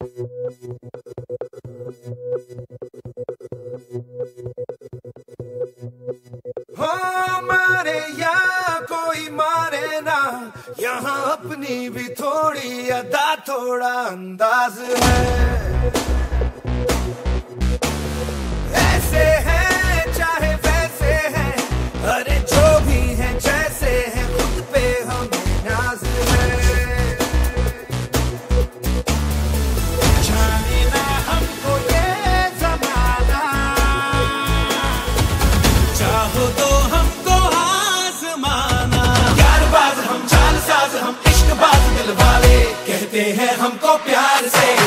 हो मारे या कोई मारे ना, यहाँ अपनी भी थोड़ी अदा थोड़ा अंदाज है। ऐसे हैं चाहे वैसे हैं, अरे जो भी हैं जैसे हैं, खुद पे हमें नाज है। जाने ना हमको ये जमाना, चाहो तो हमको आजमाना। यार बाज हम, चाल साज हम, इश्क बाज दिल वाले, कहते हैं हमको प्यार से